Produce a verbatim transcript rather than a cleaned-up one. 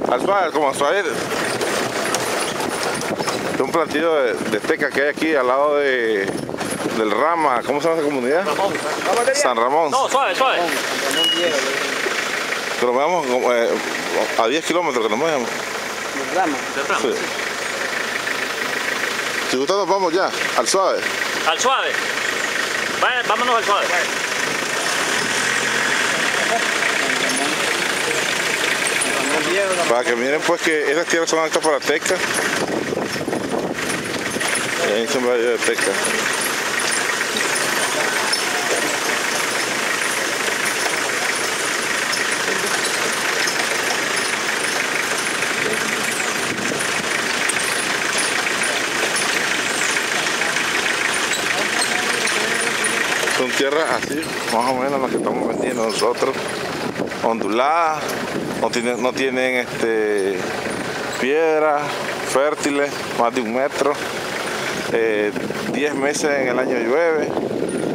Al suave, como al suave. Es un plantillo de, de teca que hay aquí al lado de del Rama. ¿Cómo se llama esa comunidad? Ramón. San Ramón. No, suave, suave. Que lo veamos eh, a diez kilómetros que nos veamos. Del Rama. Del Rama, Sí. sí. Si gusta nos vamos ya, al suave. Al suave. Vaya, vámonos al suave. Para que miren pues que esas tierras son aptas para teca. Y ahí se me va de teca. Son tierras así, más o menos las que estamos vendiendo nosotros, onduladas, no tienen, no tienen este, piedras, fértiles, más de un metro, eh, diez meses en el año llueve,